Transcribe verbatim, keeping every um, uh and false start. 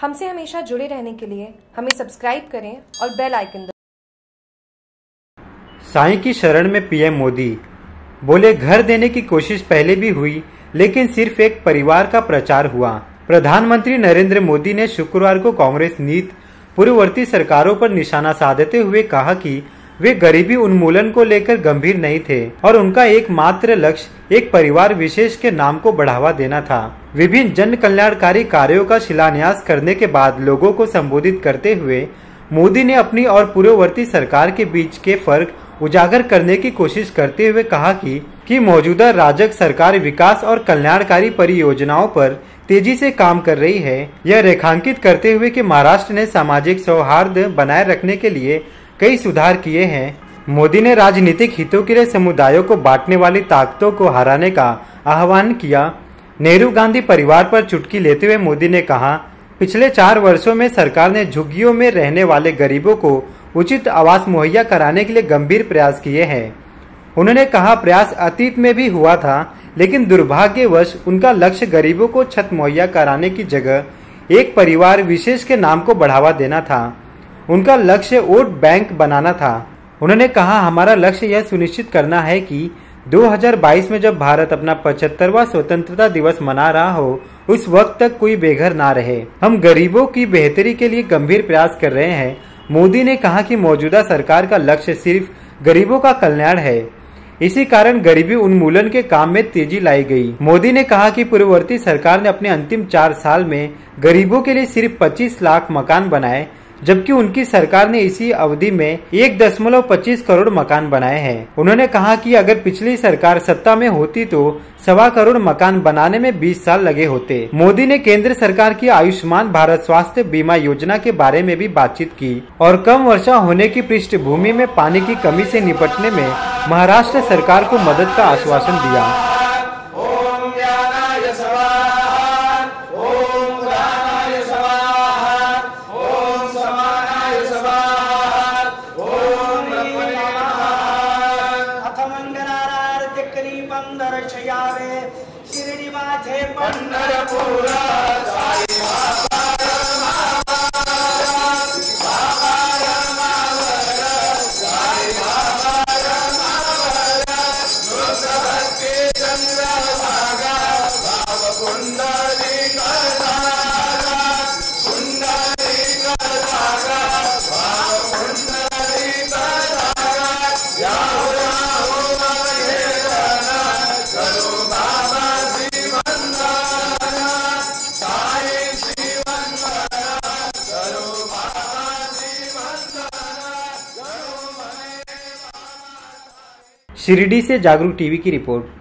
हमसे हमेशा जुड़े रहने के लिए हमें सब्सक्राइब करें और बेल आइकन दबाएं। साईं की शरण में पीएम मोदी बोले, घर देने की कोशिश पहले भी हुई, लेकिन सिर्फ एक परिवार का प्रचार हुआ। प्रधानमंत्री नरेंद्र मोदी ने शुक्रवार को कांग्रेस नीति पूर्ववर्ती सरकारों पर निशाना साधते हुए कहा कि वे गरीबी उन्मूलन को लेकर गंभीर नहीं थे और उनका एकमात्र लक्ष्य एक परिवार विशेष के नाम को बढ़ावा देना था। विभिन्न जन कल्याणकारी कार्यों का शिलान्यास करने के बाद लोगों को संबोधित करते हुए मोदी ने अपनी और पूर्ववर्ती सरकार के बीच के फर्क उजागर करने की कोशिश करते हुए कहा कि, कि मौजूदा राजग सरकार विकास और कल्याणकारी परियोजनाओं पर तेजी से काम कर रही है। यह रेखांकित करते हुए कि महाराष्ट्र ने सामाजिक सौहार्द बनाए रखने के लिए कई सुधार किए हैं। मोदी ने राजनीतिक हितों के लिए समुदायों को बांटने वाली ताकतों को हराने का आह्वान किया। नेहरू गांधी परिवार पर चुटकी लेते हुए मोदी ने कहा, पिछले चार वर्षों में सरकार ने झुग्गियों में रहने वाले गरीबों को उचित आवास मुहैया कराने के लिए गंभीर प्रयास किए हैं। उन्होंने कहा, प्रयास अतीत में भी हुआ था, लेकिन दुर्भाग्यवश उनका लक्ष्य गरीबों को छत मुहैया कराने की जगह एक परिवार विशेष के नाम को बढ़ावा देना था। उनका लक्ष्य वोट बैंक बनाना था। उन्होंने कहा, हमारा लक्ष्य यह सुनिश्चित करना है कि दो हज़ार बाईस में जब भारत अपना पचहत्तरवां स्वतंत्रता दिवस मना रहा हो, उस वक्त तक कोई बेघर ना रहे। हम गरीबों की बेहतरी के लिए गंभीर प्रयास कर रहे हैं। मोदी ने कहा कि मौजूदा सरकार का लक्ष्य सिर्फ गरीबों का कल्याण है, इसी कारण गरीबी उन्मूलन के काम में तेजी लाई गई। मोदी ने कहा कि पूर्ववर्ती सरकार ने अपने अंतिम चार साल में गरीबों के लिए सिर्फ पच्चीस लाख मकान बनाए, जबकि उनकी सरकार ने इसी अवधि में एक दशमलव पच्चीस करोड़ मकान बनाए हैं। उन्होंने कहा कि अगर पिछली सरकार सत्ता में होती तो सवा करोड़ मकान बनाने में बीस साल लगे होते। मोदी ने केंद्र सरकार की आयुष्मान भारत स्वास्थ्य बीमा योजना के बारे में भी बातचीत की और कम वर्षा होने की पृष्ठभूमि में पानी की कमी से निपटने में महाराष्ट्र सरकार को मदद का आश्वासन दिया। शिरडी माझे पंढरपूर साई शिरडी से जागरूक टीवी की रिपोर्ट।